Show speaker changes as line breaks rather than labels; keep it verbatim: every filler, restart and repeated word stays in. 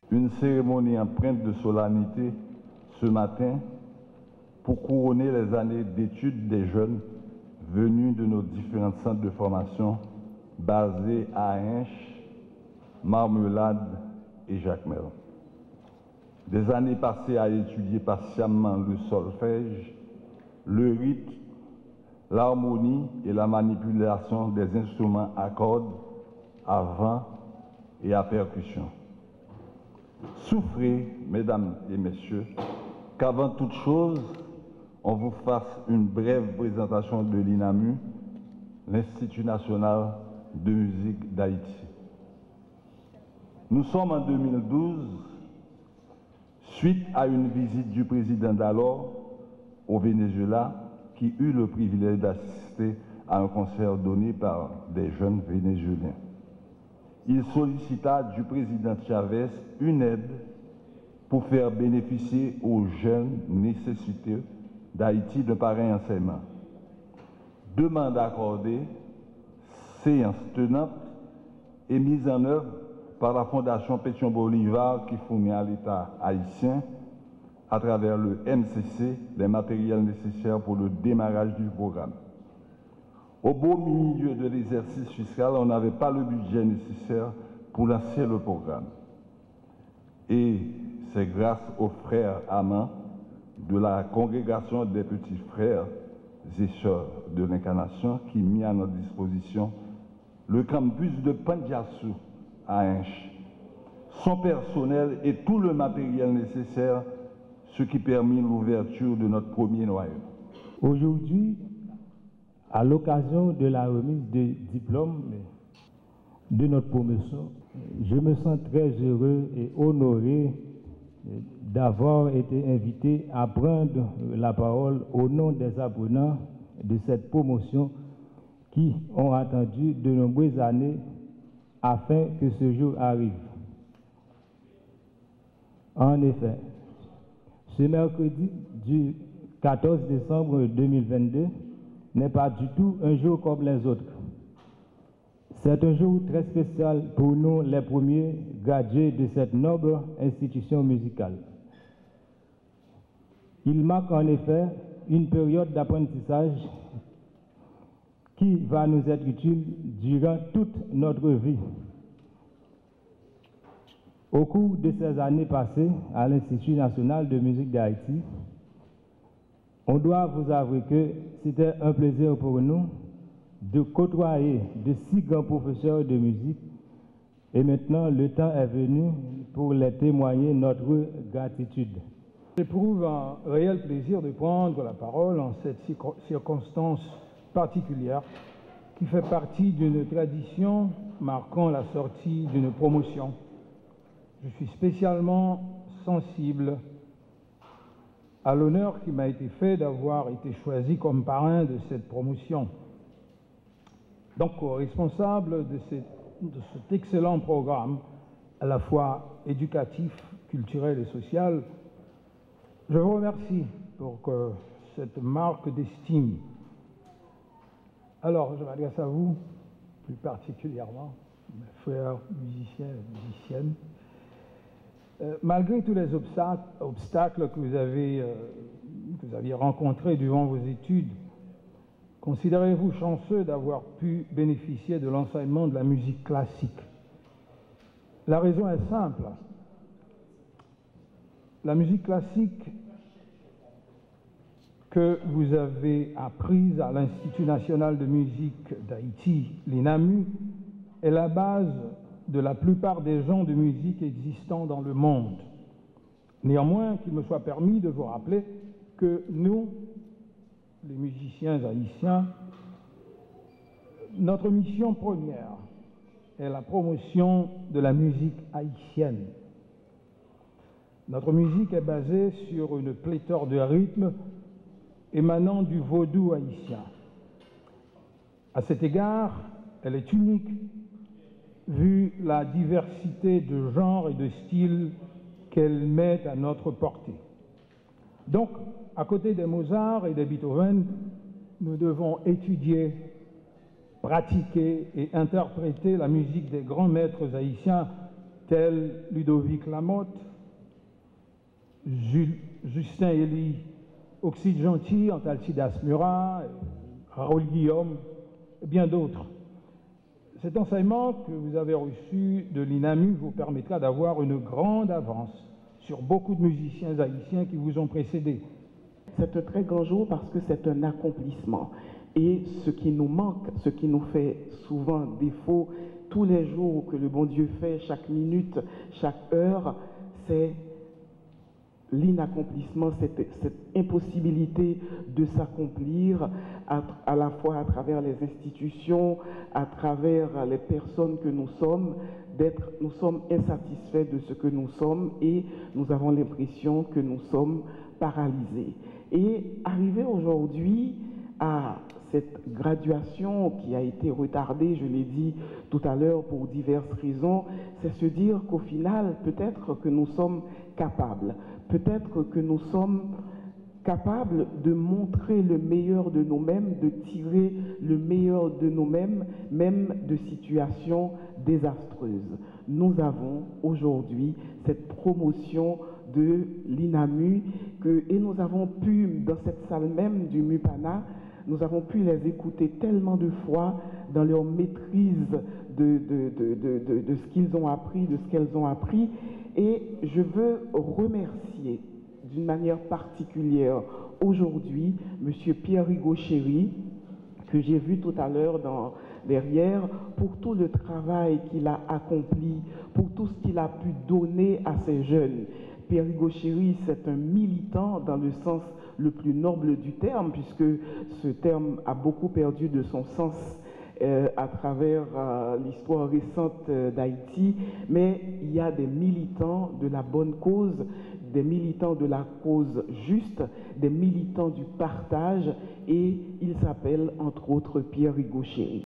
une cérémonie empreinte de solennité ce matin pour couronner les années d'études des jeunes venus de nos différents centres de formation basés à Hinche, Marmelade et Jacmel. Des années passées à étudier patiemment le solfège, le rythme, l'harmonie et la manipulation des instruments à cordes, à vent et à percussion. Souffrez, mesdames et messieurs, qu'avant toute chose, on vous fasse une brève présentation de l'INAMU, l'Institut national de musique d'Haïti. Nous sommes en deux mille douze, suite à une visite du président d'alors au Venezuela, qui eut le privilège d'assister à un concert donné par des jeunes Vénézuéliens. Il sollicita du président Chavez une aide pour faire bénéficier aux jeunes nécessiteux d'Haïti de pareil enseignement. Demande accordée, séance tenante et mise en œuvre par la Fondation Pétion Bolivar qui fournit à l'État haïtien, à travers le M C C, les matériels nécessaires pour le démarrage du programme. Au beau milieu de l'exercice fiscal, on n'avait pas le budget nécessaire pour lancer le programme. Et c'est grâce aux frères amants de la congrégation des petits frères et sœurs de l'Incarnation qui mit à notre disposition le campus de Pandiassou à Hinche, son personnel et tout le matériel nécessaire, ce qui permit l'ouverture de notre premier noyau.
Aujourd'hui, à l'occasion de la remise des diplômes de notre promotion, je me sens très heureux et honoré d'avoir été invité à prendre la parole au nom des apprenants de cette promotion qui ont attendu de nombreuses années afin que ce jour arrive. En effet, ce mercredi du quatorze décembre deux mille vingt-deux n'est pas du tout un jour comme les autres. C'est un jour très spécial pour nous, les premiers gradués de cette noble institution musicale. Il marque en effet une période d'apprentissage qui va nous être utile durant toute notre vie. Au cours de ces années passées à l'Institut national de musique d'Haïti, on doit vous avouer que c'était un plaisir pour nous de côtoyer de si grands professeurs de musique et maintenant le temps est venu pour les témoigner notre gratitude.
J'éprouve un réel plaisir de prendre la parole en cette circonstance particulière qui fait partie d'une tradition marquant la sortie d'une promotion. Je suis spécialement sensible à l'honneur qui m'a été fait d'avoir été choisi comme parrain de cette promotion. Donc, responsable de, cette, de cet excellent programme, à la fois éducatif, culturel et social, je vous remercie pour que cette marque d'estime. Alors, je m'adresse à vous, plus particulièrement, mes frères musiciens et musiciennes. Euh, malgré tous les obstacles, obstacles que vous avez, euh, que vous aviez rencontrés durant vos études, considérez-vous chanceux d'avoir pu bénéficier de l'enseignement de la musique classique? La raison est simple. La musique classique que vous avez apprise à l'Institut national de musique d'Haïti, l'INAMU, est la base de la plupart des genres de musique existants dans le monde. Néanmoins, qu'il me soit permis de vous rappeler que nous, les musiciens haïtiens, notre mission première est la promotion de la musique haïtienne. Notre musique est basée sur une pléthore de rythmes émanant du vaudou haïtien. À cet égard, elle est unique vu la diversité de genres et de styles qu'elle met à notre portée. Donc, à côté des Mozart et des Beethoven, nous devons étudier, pratiquer et interpréter la musique des grands maîtres haïtiens tels Ludovic Lamotte, Jules, Justin Elie, Oxide Gentil, Antalcidas Murat, Raoul Guillaume, et bien d'autres. Cet enseignement que vous avez reçu de l'INAMU vous permettra d'avoir une grande avance sur beaucoup de musiciens haïtiens qui vous ont précédés.
C'est un très grand jour parce que c'est un accomplissement. Et ce qui nous manque, ce qui nous fait souvent défaut tous les jours que le bon Dieu fait, chaque minute, chaque heure, c'est l'inaccomplissement, cette, cette impossibilité de s'accomplir à, à la fois à travers les institutions, à travers les personnes que nous sommes, d'être, nous sommes insatisfaits de ce que nous sommes et nous avons l'impression que nous sommes paralysés. Et arriver aujourd'hui à cette graduation qui a été retardée, je l'ai dit tout à l'heure pour diverses raisons, c'est se dire qu'au final, peut-être que nous sommes capables, peut-être que nous sommes capables de montrer le meilleur de nous-mêmes, de tirer le meilleur de nous-mêmes, même de situations désastreuses. Nous avons aujourd'hui cette promotion de l'INAMU que, et nous avons pu, dans cette salle même du MUPANA, nous avons pu les écouter tellement de fois dans leur maîtrise de, de, de, de, de, de ce qu'ils ont appris, de ce qu'elles ont appris. Et je veux remercier d'une manière particulière aujourd'hui M. Pierre-Hugo Chéry, que j'ai vu tout à l'heure dans, derrière, pour tout le travail qu'il a accompli, pour tout ce qu'il a pu donner à ces jeunes. Pierre-Hugo Chéry, c'est un militant dans le sens le plus noble du terme, puisque ce terme a beaucoup perdu de son sens euh, à travers euh, l'histoire récente euh, d'Haïti, mais il y a des militants de la bonne cause, des militants de la cause juste, des militants du partage, et il s'appelle entre autres Pierre-Hugo Chéry.